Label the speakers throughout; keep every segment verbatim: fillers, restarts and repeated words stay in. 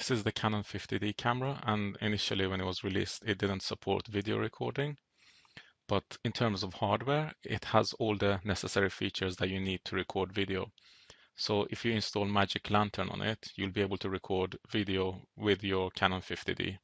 Speaker 1: This is the Canon fifty D camera, and initially when it was released, it didn't support video recording. But in terms of hardware, it has all the necessary features that you need to record video. So if you install MagicLantern on it, you'll be able to record video with your Canon fifty D.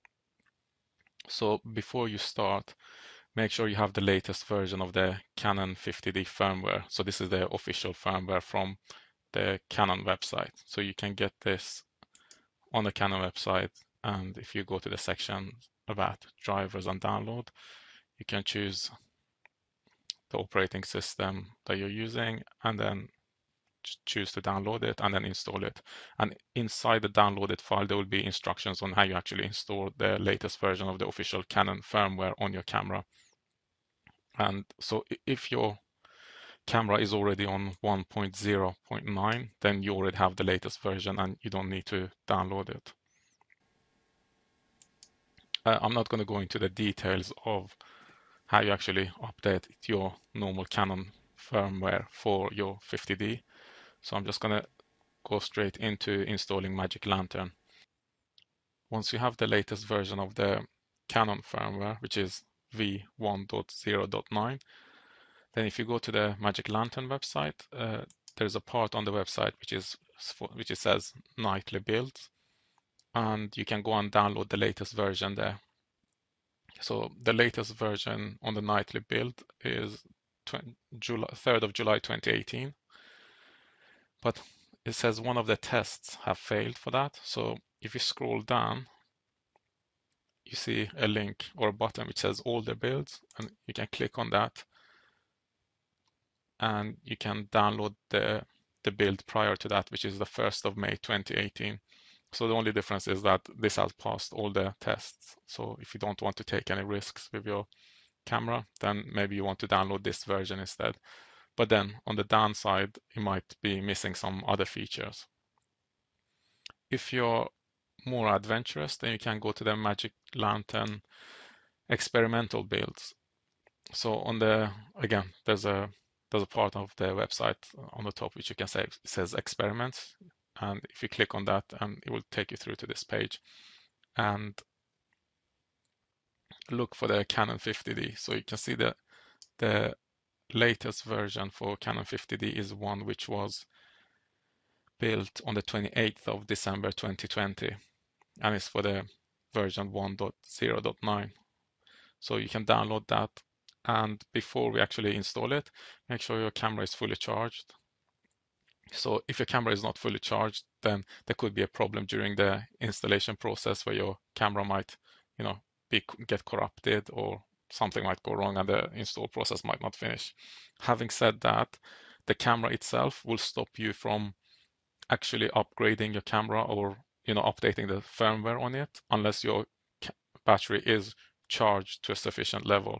Speaker 1: So before you start, make sure you have the latest version of the Canon fifty D firmware. So this is the official firmware from the Canon website. So you can get this on the Canon website, and if you go to the section about drivers and download, you can choose the operating system that you're using and then choose to download it and then install it. And inside the downloaded file, there will be instructions on how you actually install the latest version of the official Canon firmware on your camera. And so if your camera is already on one point zero point nine, then you already have the latest version and you don't need to download it. Uh, I'm not going to go into the details of how you actually update your normal Canon firmware for your fifty D. So I'm just going to go straight into installing MagicLantern. Once you have the latest version of the Canon firmware, which is v one point zero point nine, then if you go to the MagicLantern website, uh, there's a part on the website which is which it says nightly builds, and you can go and download the latest version there. So the latest version on the nightly build is third of July twenty eighteen, but it says one of the tests have failed for that. So if you scroll down, you see a link or a button which says older builds, and you can click on that and you can download the the build prior to that, which is the first of May twenty eighteen. So the only difference is that this has passed all the tests. So if you don't want to take any risks with your camera, then maybe you want to download this version instead. But then on the downside, you might be missing some other features. If you're more adventurous, then you can go to the MagicLantern experimental builds. So on the, again, there's a there's a part of the website on the top which you can say it says experiments, and if you click on that, and it will take you through to this page and look for the Canon fifty D. So you can see that the latest version for Canon fifty D is one which was built on the twenty-eighth of December twenty twenty, and it's for the version one point zero point nine. So you can download that, and before we actually install it, make sure your camera is fully charged. So if your camera is not fully charged, then there could be a problem during the installation process where your camera might, you know, be, get corrupted, or something might go wrong and the install process might not finish. Having said that, the camera itself will stop you from actually upgrading your camera or, you know, updating the firmware on it unless your battery is charged to a sufficient level.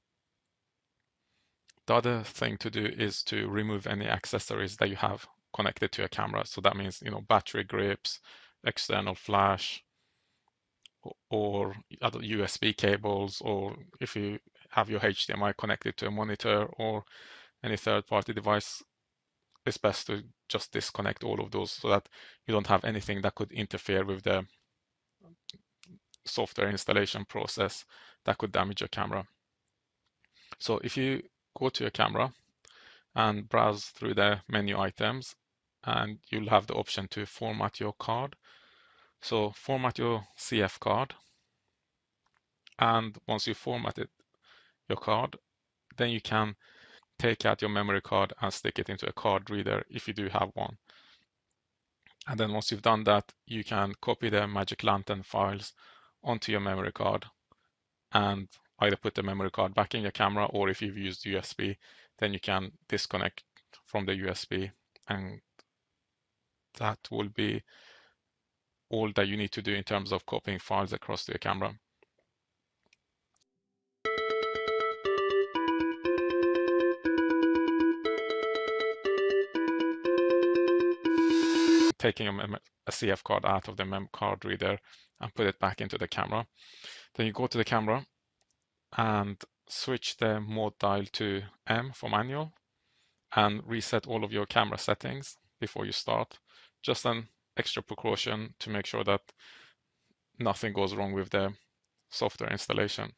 Speaker 1: The other thing to do is to remove any accessories that you have connected to your camera. So that means, you know, battery grips, external flash, or other U S B cables, or if you have your H D M I connected to a monitor or any third-party device, it's best to just disconnect all of those so that you don't have anything that could interfere with the software installation process that could damage your camera. So if you go to your camera and browse through the menu items, and you'll have the option to format your card. So format your C F card, and once you formatted your card, then you can take out your memory card and stick it into a card reader if you do have one. And then once you've done that, you can copy the MagicLantern files onto your memory card and either put the memory card back in your camera, or if you've used U S B, then you can disconnect from the U S B, and that will be all that you need to do in terms of copying files across to your camera. Taking a, a C F card out of the mem card reader and put it back into the camera. Then you go to the camera and switch the mode dial to M for manual and reset all of your camera settings before you start. Just an extra precaution to make sure that nothing goes wrong with the software installation.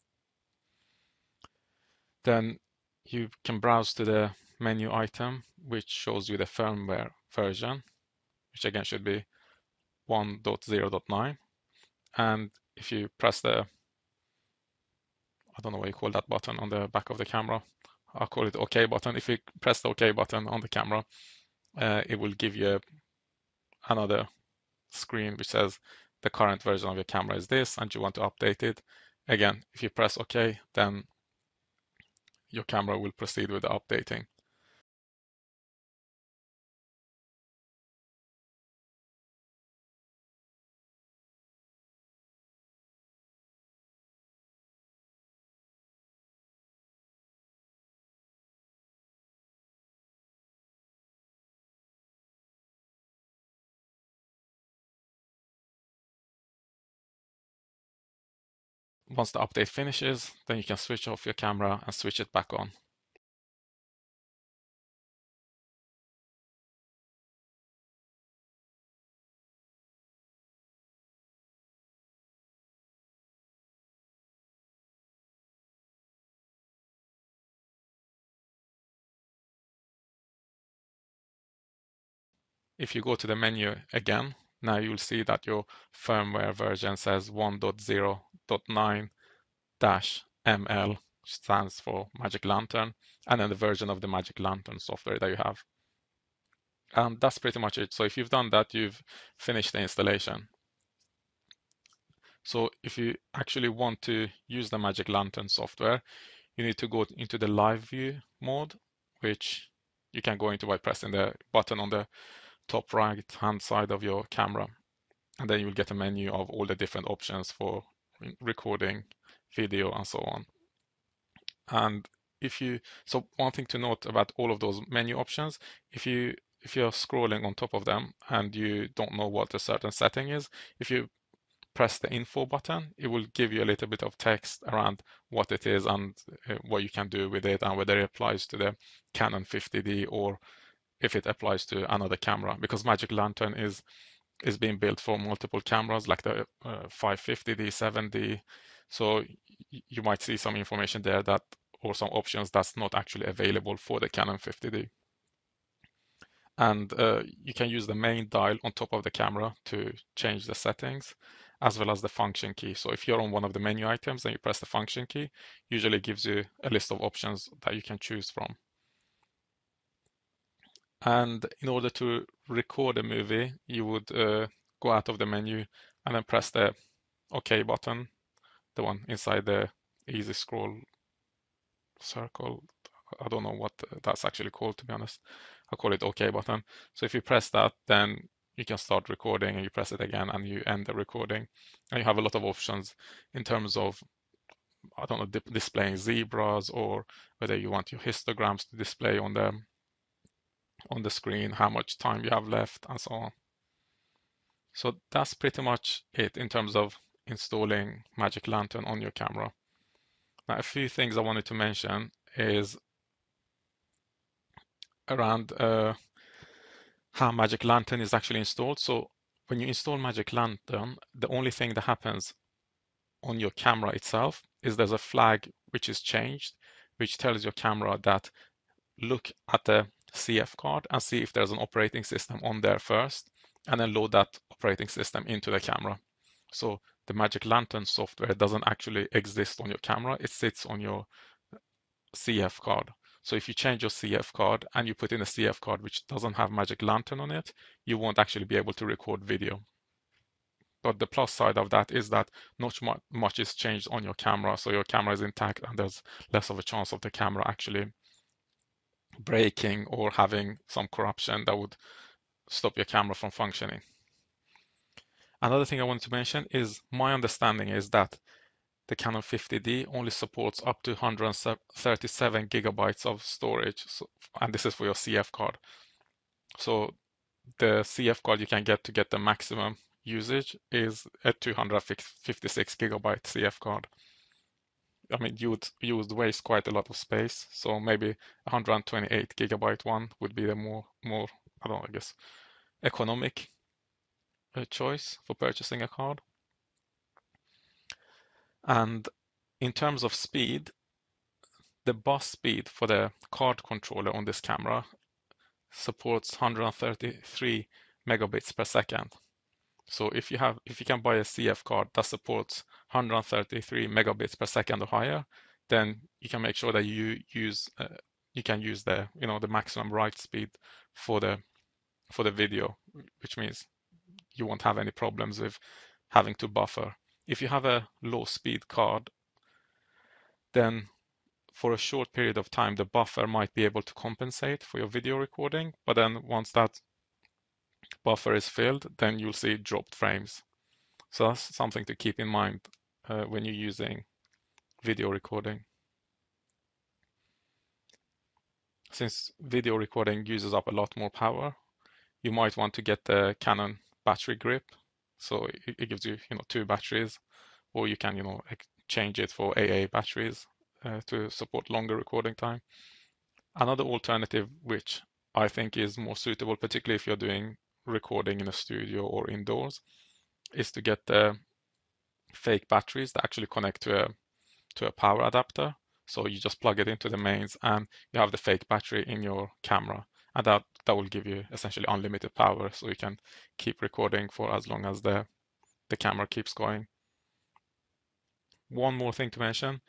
Speaker 1: Then you can browse to the menu item, which shows you the firmware version, which again should be one point zero point nine. And if you press the, I don't know what you call that button on the back of the camera, I'll call it OK button. If you press the OK button on the camera, uh, it will give you another screen which says the current version of your camera is this and you want to update it. Again, if you press OK, then your camera will proceed with the updating. Once the update finishes, then you can switch off your camera and switch it back on. If you go to the menu again, now you'll see that your firmware version says one point zero point nine M L, which stands for MagicLantern, and then the version of the MagicLantern software that you have. And that's pretty much it. So if you've done that, you've finished the installation. So if you actually want to use the MagicLantern software, you need to go into the live view mode, which you can go into by pressing the button on the top right hand side of your camera. And then you will get a menu of all the different options for recording video and so on. And if you, so one thing to note about all of those menu options, if you if you're scrolling on top of them and you don't know what a certain setting is, if you press the info button, it will give you a little bit of text around what it is and uh, what you can do with it and whether it applies to the Canon fifty D or if it applies to another camera, because MagicLantern is is being built for multiple cameras like the uh, five fifty D, seven D. So you might see some information there that or some options that's not actually available for the Canon fifty D. And uh, you can use the main dial on top of the camera to change the settings, as well as the function key. So if you're on one of the menu items and you press the function key, usually it gives you a list of options that you can choose from. And in order to record a movie, you would uh, go out of the menu and then press the OK button, the one inside the easy scroll circle. I don't know what that's actually called, to be honest. I'll call it OK button. So if you press that, then you can start recording and you press it again and you end the recording. And you have a lot of options in terms of, I don't know, di displaying zebras or whether you want your histograms to display on the on the screen, how much time you have left, and so on. So that's pretty much it in terms of installing MagicLantern on your camera. Now, a few things I wanted to mention is around uh, how MagicLantern is actually installed. So when you install MagicLantern, the only thing that happens on your camera itself is there's a flag which is changed, which tells your camera that look at the C F card and see if there's an operating system on there first, and then load that operating system into the camera. So the MagicLantern software doesn't actually exist on your camera, it sits on your C F card. So if you change your C F card and you put in a C F card which doesn't have MagicLantern on it, you won't actually be able to record video. But the plus side of that is that not much is changed on your camera, so your camera is intact and there's less of a chance of the camera actually breaking or having some corruption that would stop your camera from functioning. Another thing I wanted to mention is my understanding is that the Canon fifty D only supports up to one hundred thirty-seven gigabytes of storage, so, and this is for your C F card. So the C F card you can get to get the maximum usage is a two hundred fifty-six gigabyte C F card. I mean, you would you would waste quite a lot of space, so maybe one hundred twenty-eight gigabyte one would be the more more I don't know, I guess economic uh, choice for purchasing a card. And in terms of speed, the bus speed for the card controller on this camera supports one hundred thirty-three megabits per second. So if you have, if you can buy a C F card that supports one hundred thirty-three megabits per second or higher, then you can make sure that you use, uh, you can use the, you know, the maximum write speed for the for the video, which means you won't have any problems with having to buffer. If you have a low speed card, then for a short period of time, the buffer might be able to compensate for your video recording. But then once that buffer is filled, then you'll see dropped frames. So that's something to keep in mind uh, when you're using video recording. Since video recording uses up a lot more power, you might want to get the Canon battery grip. So it, it gives you, you know, two batteries, or you can, you know, exchange it for A A batteries uh, to support longer recording time. Another alternative, which I think is more suitable, particularly if you're doing recording in a studio or indoors, is to get the fake batteries that actually connect to a to a power adapter. So you just plug it into the mains and you have the fake battery in your camera, and that that will give you essentially unlimited power, so you can keep recording for as long as the the camera keeps going. One more thing to mention: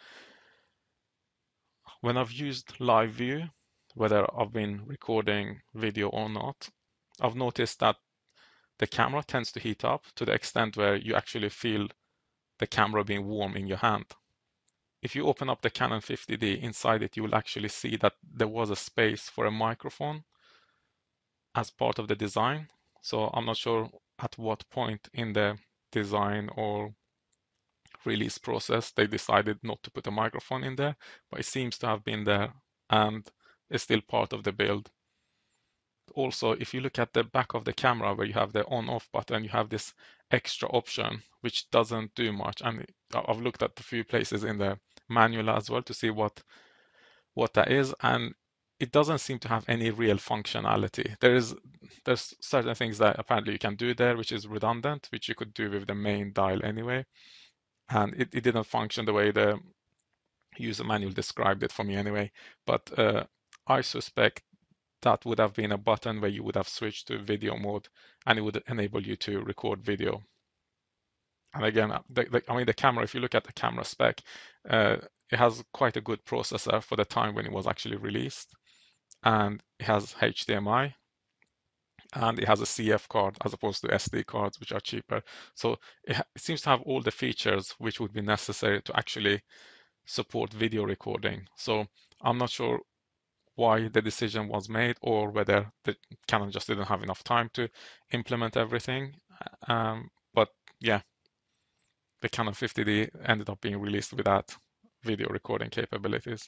Speaker 1: when I've used live view, whether I've been recording video or not, I've noticed that the camera tends to heat up to the extent where you actually feel the camera being warm in your hand. If you open up the Canon fifty D, inside it you will actually see that there was a space for a microphone as part of the design. So I'm not sure at what point in the design or release process they decided not to put a microphone in there, but it seems to have been there and is still part of the build. Also, if you look at the back of the camera where you have the on-off button, you have this extra option which doesn't do much. And I've looked at a few places in the manual as well to see what what that is, and it doesn't seem to have any real functionality. There is there's certain things that apparently you can do there, which is redundant, which you could do with the main dial anyway, and it, it didn't function the way the user manual described it for me anyway. But uh, I suspect that would have been a button where you would have switched to video mode, and it would enable you to record video. And again, the, the, I mean, the camera, if you look at the camera spec, uh, it has quite a good processor for the time when it was actually released. And it has H D M I, and it has a C F card as opposed to S D cards, which are cheaper. So it, it seems to have all the features which would be necessary to actually support video recording. So I'm not sure why the decision was made, or whether the Canon just didn't have enough time to implement everything. Um, but yeah, the Canon fifty D ended up being released without video recording capabilities.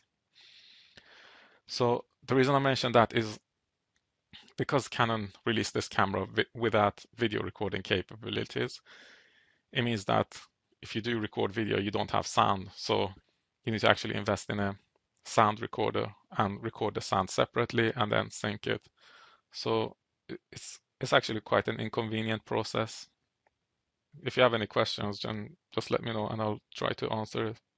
Speaker 1: So the reason I mentioned that is because Canon released this camera without video recording capabilities. It means that if you do record video, you don't have sound. So you need to actually invest in a sound recorder and record the sound separately and then sync it. So it's it's actually quite an inconvenient process. If you have any questions, then just let me know and I'll try to answer it.